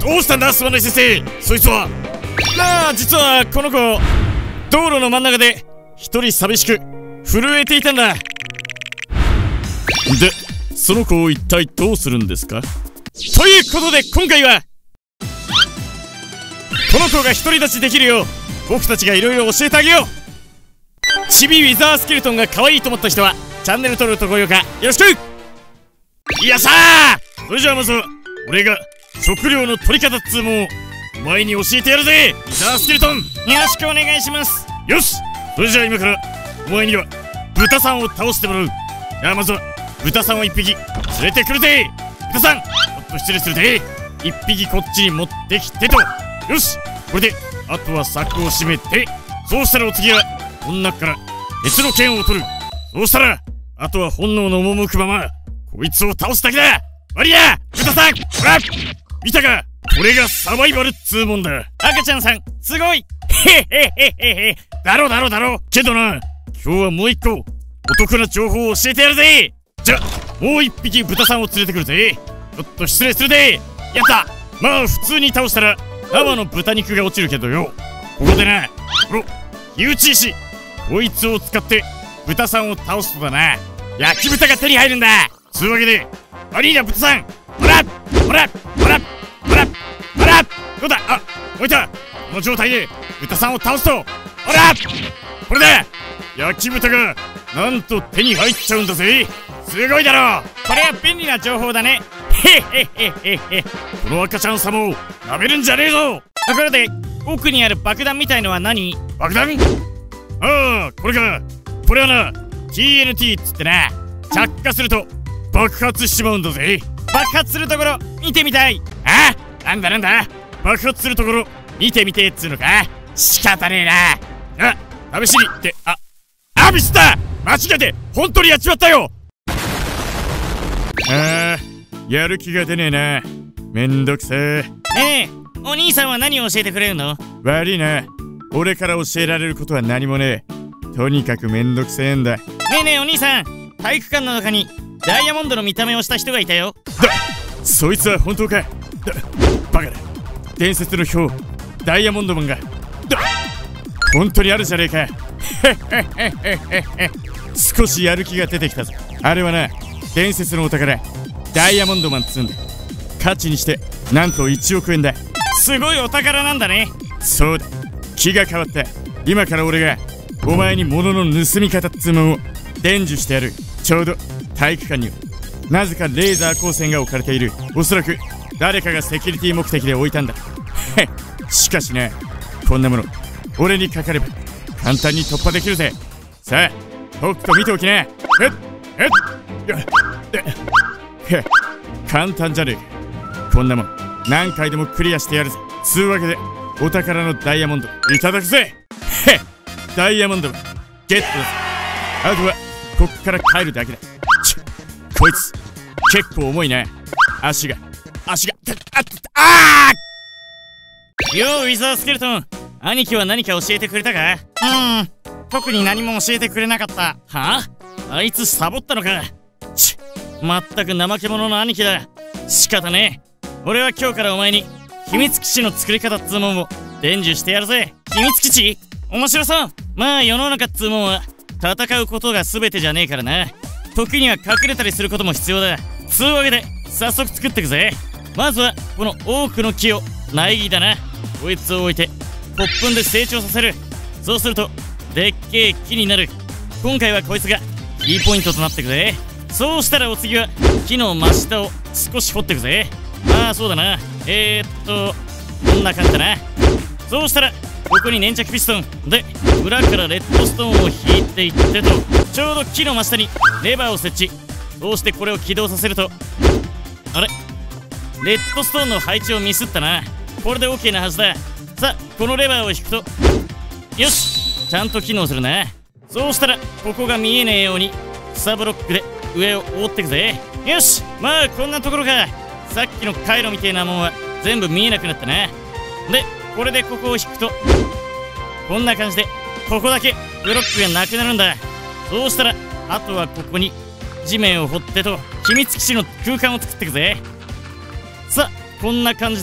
どうしたんだ、スワネ先生。そいつは。まあ実はこの子、道路の真ん中で一人寂しく震えていたんだ。で、その子を一体どうするんですか？ということで今回はこの子が独り立ちできるよう僕たちがいろいろ教えてあげよう。チビウィザースケルトンが可愛いと思った人はチャンネル登録と高評価よろしく。よっしゃー。それじゃあまずは俺が食料の取り方っつうもんをお前に教えてやるぜ、ウィザースケルトン。よろしくお願いします。よし、それじゃあ今からお前には豚さんを倒してもらう。じゃあまずは豚さんを一匹連れてくるぜ。豚さん、ちょっと失礼するぜ。一匹こっちに持ってきてと。よし、これであとは柵を閉めて、そうしたらお次はこの中から別の剣を取る。そうしたらあとは本能の赴くままこいつを倒すだけだ。悪いな豚さん。ほら見たか、これがサバイバルっつうもんだ。赤ちゃんさんすごい。へへへへへ。だろけどな、今日はもう一個お得な情報を教えてやるぜ。じゃあもう一匹豚さんを連れてくるぜ。ちょっと失礼するぜ。やった。まあ普通に倒したら生の豚肉が落ちるけどよ、ここでな、この火打ち石こいつを使って豚さんを倒すとだな、焼き豚が手に入るんだ。つうわけで悪いな豚さん。ほらどうだ。あ、置いた。この状態で豚さんを倒すと、ほらこれだ、焼き豚がなんと手に入っちゃうんだぜ。すごいだろ。これは便利な情報だね。へへへへへ。この赤ちゃん様をなめるんじゃねえぞ。ところで奥にある爆弾みたいのは何？爆弾？ああ、これか。これはな TNT っつってな、着火すると爆発しちまうんだぜ。爆発するところ見てみたい。あ、なんだ爆発するところ見てみてっつうのか。仕方ねえな。あ、試しにって、ミスった。間違えて本当にやっちまったよ。やる気が出ねえな。めんどくせえ。お兄さんは何を教えてくれるの？悪いな、俺から教えられることは何もねえ。とにかくめんどくせえんだ。ねえお兄さん、体育館の中にダイヤモンドの見た目をした人がいたよ。そいつは本当か？バカだ、伝説の豹ダイヤモンドマンが本当にあるじゃねえか。少しやる気が出てきたぞ。あれはな、伝説のお宝ダイヤモンドマンっつうんだ。価値にしてなんと1億円だ。すごいお宝なんだね。そうだ、気が変わった。今から俺がお前に物の盗み方っつうもんを伝授してやる。ちょうど体育館にはなぜかレーザー光線が置かれている。おそらく誰かがセキュリティ目的で置いたんだ。しかしね、こんなもの俺にかかれば簡単に突破できるぜ。さあとくと見ておきな。簡単じゃねえか。こんなもん何回でもクリアしてやるぜ。つうわけでお宝のダイヤモンドいただくぜ。ダイヤモンドゲットだぜ。あとはこっから帰るだけだ。こいつ結構重いな。足がよーウィザースケルトン、兄貴は何か教えてくれたか？特に何も教えてくれなかった。はあ？あいつサボったのか。まったく怠け者の兄貴だ。仕方ねえ。俺は今日からお前に秘密基地の作り方っつうもんを伝授してやるぜ。秘密基地？面白そう。まあ世の中っつうもんは戦うことが全てじゃねえからな。時には隠れたりすることも必要だ。つうわけで早速作ってくぜ。まずはこの多くの木を苗木だな、こいつを置いて骨粉で成長させる。そうするとでっけえ木になる。今回はこいつがキーポイントとなってくぜ。そうしたらお次は木の真下を少し掘ってくぜ。まあそうだな、こんな感じだな。そうしたらここに粘着ピストンで裏からレッドストーンを引いていってと、ちょうど木の真下にレバーを設置。そうしてこれを起動させると、あれレッドストーンの配置をミスったな。これで OK なはずだ。さあこのレバーを引くと、よし、ちゃんと機能するな。そうしたらここが見えねえように草ブロックで上を覆ってくぜ。よし、まあこんなところか。さっきの回路みてえなもんは全部見えなくなったな。でこれでここを引くとこんな感じでここだけブロックがなくなるんだ。そうしたらあとはここに地面を掘ってと秘密基地の空間を作っていくぜ。さあこんな感じで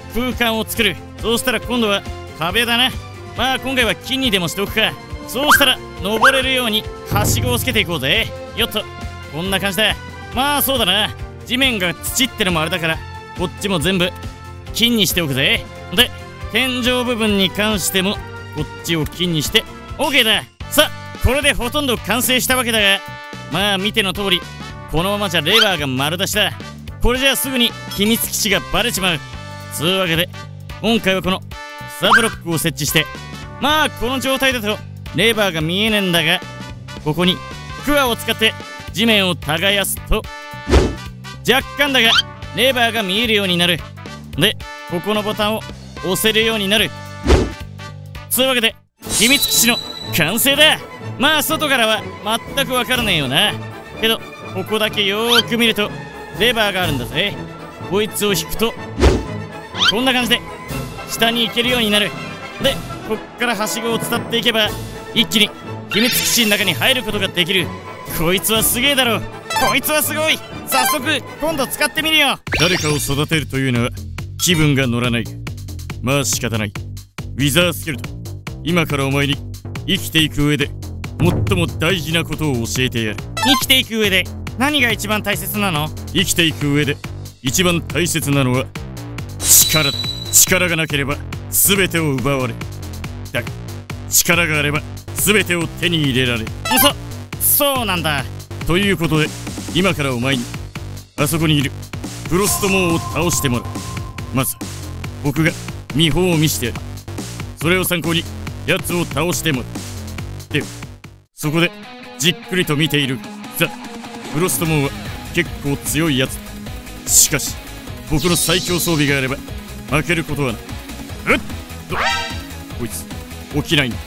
空間を作る。そうしたら今度は壁だな。まあ今回は木にでもしておくか。そうしたら登れるようにはしごをつけていこうぜ。よっと、こんな感じだ。まあそうだな、地面が土ってのもあれだから、こっちも全部金にしておくぜ。で天井部分に関してもこっちを金にして OK だ。さあこれでほとんど完成したわけだが、まあ見ての通りこのままじゃレバーが丸出しだ。これじゃあすぐに秘密基地がバレちまう。つうわけで今回はこのサブロックを設置して、まあこの状態だとレバーが見えねえんだが、ここにクワを使って地面を耕すと若干だがレバーが見えるようになる。でここのボタンを押せるようになる。つうわけで秘密基地の完成だ。まあ外からは全く分からねえよな。けどここだけよーく見るとレバーがあるんだぜ。こいつを引くとこんな感じで下に行けるようになる。でこっからはしごを伝っていけば一気に秘密基地の中に入ることができる。こいつはすげえだろ。こいつはすごい。早速今度使ってみるよ。誰かを育てるというのは気分が乗らない。まあ仕方ない。ウィザースケルトン、今からお前に生きていく上で最も大事なことを教えてやる。生きていく上で何が一番大切なの？生きていく上で一番大切なのは力だ。力がなければ全てを奪われ、だが力があれば全てを手に入れられる。そうなんだ。ということで今からお前にあそこにいるフロストモンを倒してもらう。まず僕が見本を見せてやる。それを参考に奴を倒してもらう。でそこでじっくりと見ている。さあフロストモンは結構強いやつだ。しかし僕の最強装備があれば負けることはない。こいつ起きないんだ。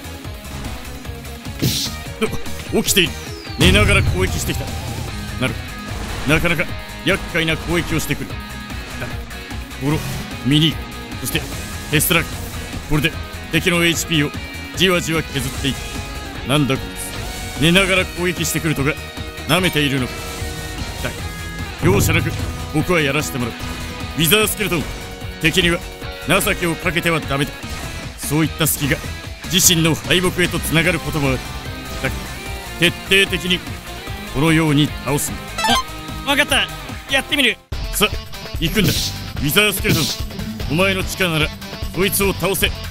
起きている。寝ながら攻撃してきた。なかなか厄介な攻撃をしてくる。だゴロ、ミニー、そしてテストラック、これで敵の HP をじわじわ削っていく。なんだこいつ、寝ながら攻撃してくるとか舐めているのか。だが容赦なく僕はやらせてもらう。ウィザースケルトン、敵には情けをかけてはダメだ。そういった隙が自身の敗北へとつながることもある。だが徹底的にこのように倒すんだ。分かった、やってみる。さあ行くんだ。ウィザースケルトン、お前の力ならこいつを倒せ。だ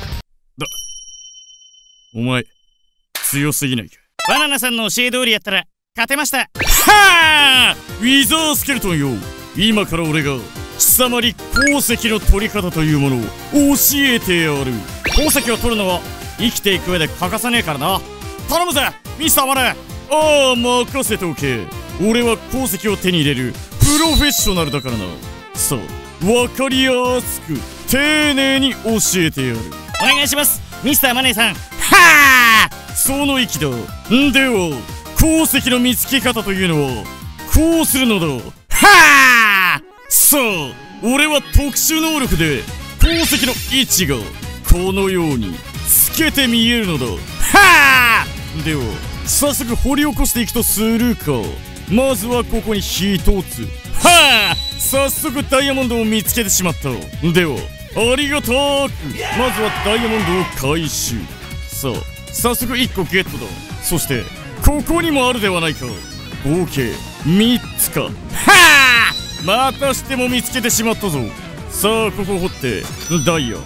お前強すぎないか。バナナさんの教え通りやったら勝てました。はあ、ウィザースケルトンよ、今から俺が貴様に鉱石の取り方というものを教えてやる。鉱石を取るのは生きていく上で欠かさねえからな。頼むぜミスターマネー。ああ任せておけ。俺は鉱石を手に入れるプロフェッショナルだからな。さあ分かりやすく丁寧に教えてやる。お願いしますミスターマネーさん。はあ、その意気だ。では鉱石の見つけ方というのはこうするのだ。はあ、さあ俺は特殊能力で鉱石の位置がこのように透けて見えるのだ。はあ、では早速掘り起こしていくとするか。まずはここに一つ。はあ、早速ダイヤモンドを見つけてしまった。ではありがたくまずはダイヤモンドを回収。さあ早速1個ゲットだ。そしてここにもあるではないか。合計3つか。はあ、またしても見つけてしまったぞ。さあここを掘ってダイヤ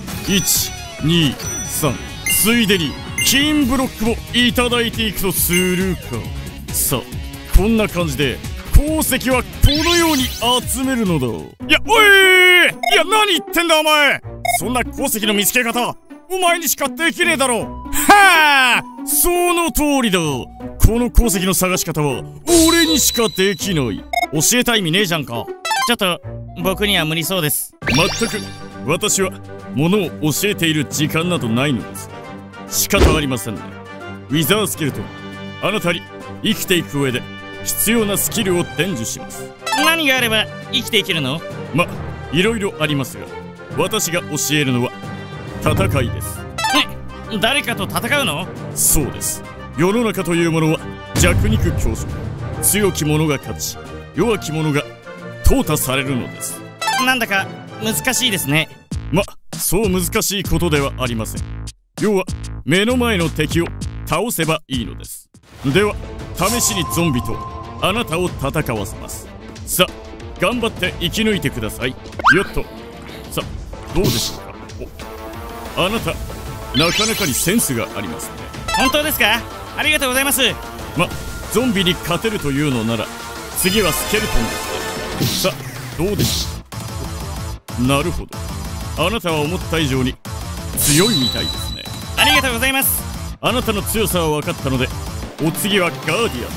123、ついでに金ブロックもいただいていくとするか。さあこんな感じで鉱石はこのように集めるのだ。いやおい、いや何言ってんだお前。そんな鉱石の見つけ方お前にしかできねえだろ。はあ、その通りだ。この鉱石の探し方は俺にしかできない。教えた意味ねえじゃんか。ちょっと僕には無理そうです。まったく私は物を教えている時間などないのです。仕方ありませんね。ウィザースケルトン、あなたに生きていく上で必要なスキルを伝授します。何があれば生きていけるの？ま、いろいろありますが私が教えるのは戦いです。誰かと戦うの？そうです。世の中というものは弱肉強食。強き者が勝ち、弱き者が淘汰されるのです。なんだか難しいですね。 ま、そう難しいことではありません。要は目の前の敵を倒せばいいのです。では試しにゾンビとあなたを戦わせます。さあ頑張って生き抜いてください。よっと。さあどうでしょうか。あなたなかなかにセンスがありますね。本当ですか？ありがとうございます。ま、ゾンビに勝てるというのなら次はスケルトンですね。さあどうでしょう。なるほど、あなたは思った以上に強いみたいですね。ありがとうございます。あなたの強さは分かったので、お次はガーディアンです。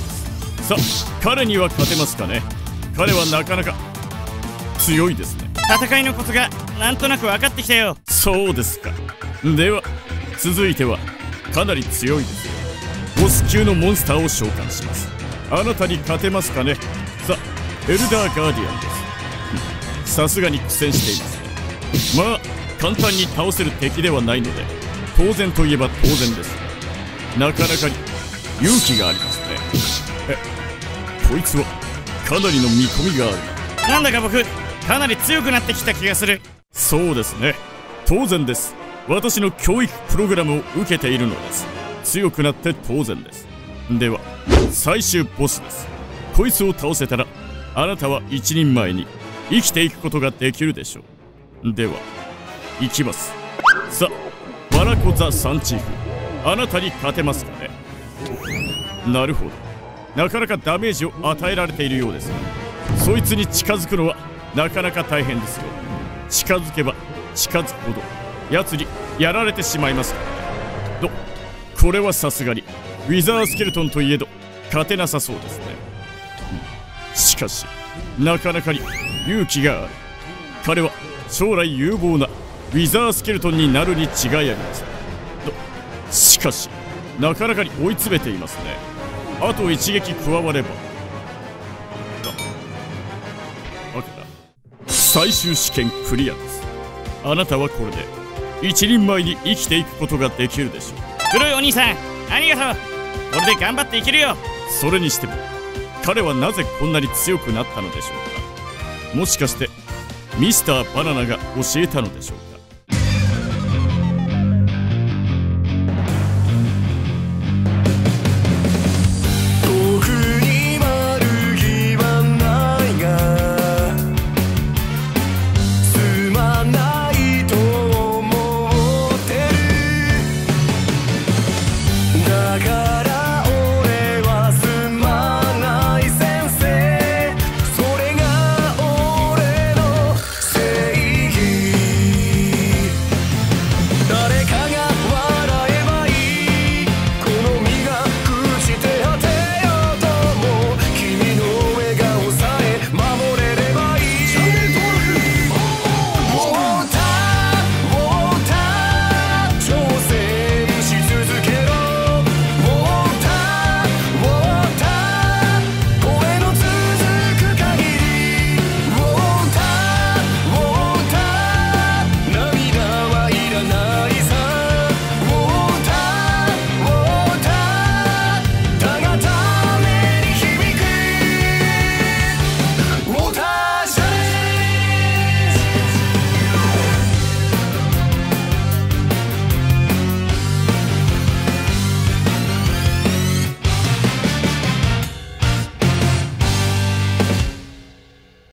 さあ彼には勝てますかね。彼はなかなか強いですね。戦いのコツがなんとなく分かってきたよ。そうですか。では続いてはかなり強いですよ。ボス級のモンスターを召喚します。あなたに勝てますかね。さあエルダーガーディアンです。さすがに苦戦していますね。まあ簡単に倒せる敵ではないので、当然といえば当然です。なかなかに勇気がありますね。こいつはかなりの見込みがあるな。なんだか僕かなり強くなってきた気がする。そうですね、当然です。私の教育プログラムを受けているのです。強くなって当然です。では最終ボスです。こいつを倒せたらあなたは一人前に生きていくことができるでしょう。では行きます。さあバラコ・ザ・サンチーフ、あなたに勝てますかね。なるほど、なかなかダメージを与えられているようですが、そいつに近づくのはなかなか大変ですよ。近づけば近づくほど奴にやられてしまいますからね。これはさすがにウィザースケルトンといえど勝てなさそうですね。しかしなかなかに勇気がある。彼は将来有望なウィザースケルトンになるに違いありません。しかしなかなかに追い詰めていますね。あと一撃加われば。だから最終試験クリアです。あなたはこれで一人前に生きていくことができるでしょう。黒いお兄さんありがとう。これで頑張っていけるよ。それにしても彼はなぜこんなに強くなったのでしょうか。もしかしてミスターバナナが教えたのでしょうか。